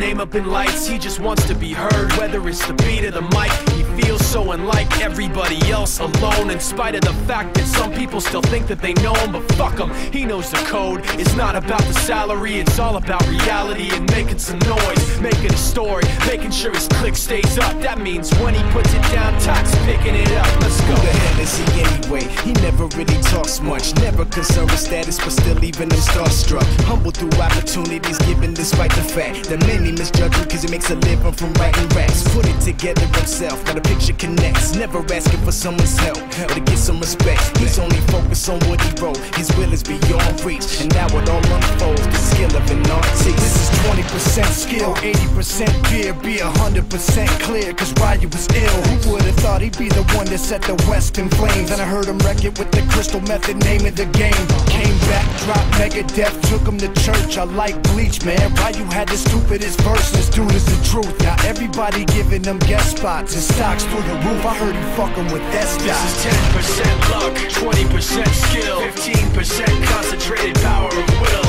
name up in lights. He just wants to be heard, whether it's the beat or the mic. He feels so unlike everybody else, alone, in spite of the fact that some people still think that they know him. But fuck him, he knows the code. It's not about the salary, it's all about reality and making some noise, making a story, making sure his click stays up. That means when he puts it down, Tox picking it up. Let's go. Who the hell is he anyway? He never really talks much, never concerned with status, but still leaving them starstruck. Humble through opportunities given despite the fact that many misjudge him cause he makes a living from writing raps. Put it together himself, now the picture connects. Never asking for someone's help or to get some respect. He's only focused on what he wrote. His will is beyond reach, and now it all unfolds. The skill of an artist. This is 20% skill, 80% fear. Be 100% clear, cause Ryu was ill. Who would've thought he'd be the one that set the West in flames? And I heard him wreck it with the Crystal Method, name of the game. Came back, dropped Megadeth, took him to church. I like Bleach, man. Ryu had the stupidest verse. This dude is the truth. Now everybody giving them guest spots and stocks through the roof. I heard he fucking with that stock. This is 10% luck, 20% skill, 15% concentrated power of will,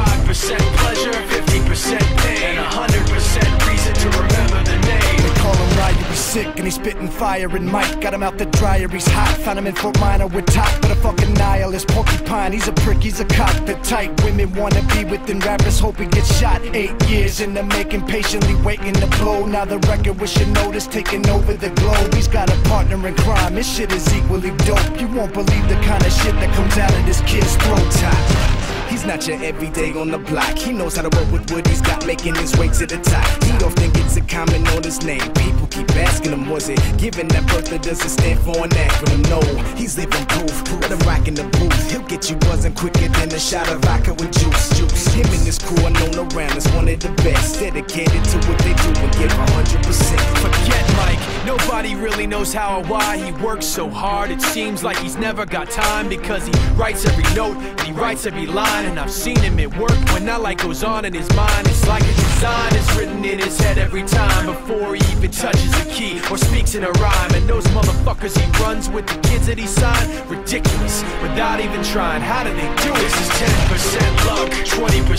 5% pleasure, 50% pain, and 100% reason to remember the name. They call him Ryu, he's sick and he's spitting fire. And Mike got him out the dryer, he's hot. Found him in Fort Minor with top, but a fucking nihilist porcupine. He's a prick, he's a cock. The type women wanna be within rappers, hope he gets shot. 8 years in the making, patiently waiting to blow. Now the record with your notice taking over the globe. He's got a partner in crime, this shit is equally dope. You won't believe the kind of shit that comes out of this kid's throat top. He's not your everyday on the block. He knows how to work with what he's got, making his way to the top. He don't think it's a comment on his name. People keep asking him, was it given that birth that doesn't stand for an acronym? No, he's living proof. Let him rock in the booth. He'll get you buzzing quicker than a shot of vodka with juice. Him and his crew are known around as one of the best, dedicated to what they do and give 100%. Forget Mike, nobody really knows how or why he works so hard. It seems like he's never got time, because he writes every note and he writes every line. And I've seen him at work when that light goes on in his mind. It's like a design is written in his head every time, before he even touches a key or speaks in a rhyme. And those motherfuckers he runs with, the kids that he signed, ridiculous, without even trying. How do they do it? This is 10% luck, 20%